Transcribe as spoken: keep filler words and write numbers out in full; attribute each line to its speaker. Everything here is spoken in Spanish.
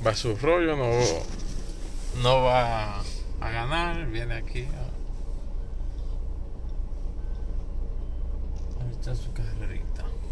Speaker 1: va a su rollo, no, no va a ganar, viene aquí a, a echar su carrerita.